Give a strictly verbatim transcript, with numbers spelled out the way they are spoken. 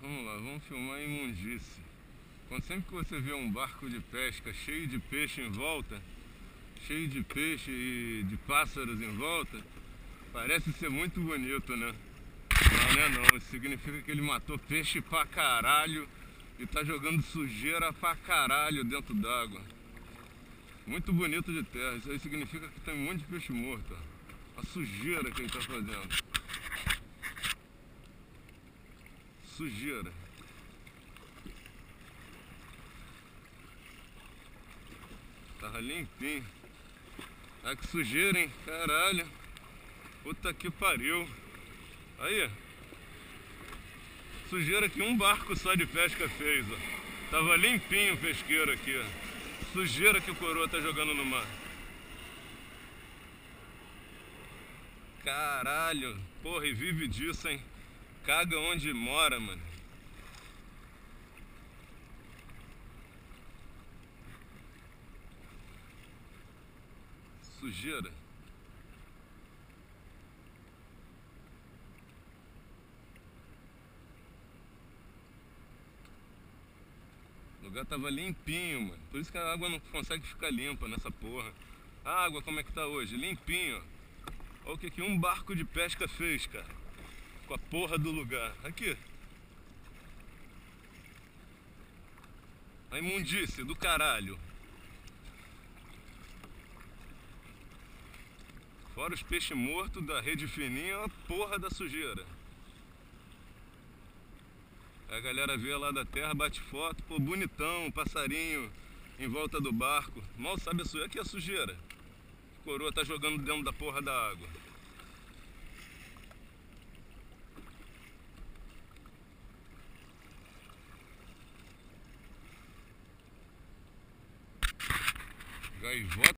Vamos lá, vamos filmar a imundície. Quando sempre que você vê um barco de pesca cheio de peixe em volta, cheio de peixe e de pássaros em volta, parece ser muito bonito, né? Não, né não, isso significa que ele matou peixe pra caralho e tá jogando sujeira pra caralho dentro d'água. Muito bonito de terra, isso aí significa que tem um monte de peixe morto, ó. A sujeira que ele tá fazendo. Sujeira. Tava limpinho. Ah, que sujeira, hein? Caralho. Puta que pariu. Aí. Sujeira que um barco só de pesca fez, ó. Tava limpinho o pesqueiro aqui, ó. Sujeira que o coroa tá jogando no mar. Caralho. Porra, e vive disso, hein? Caga onde mora, mano. Sujeira. O lugar tava limpinho, mano. Por isso que a água não consegue ficar limpa nessa porra. A água como é que tá hoje? Limpinho, ó. Olha o que que um barco de pesca fez, cara. Com a porra do lugar. Aqui. A imundície do caralho. Fora os peixes mortos da rede fininha, a porra da sujeira. A galera vê lá da terra, bate foto, pô, bonitão, passarinho em volta do barco. Mal sabe a sujeira. Aqui é a sujeira. O coroa tá jogando dentro da porra da água. Gaivota.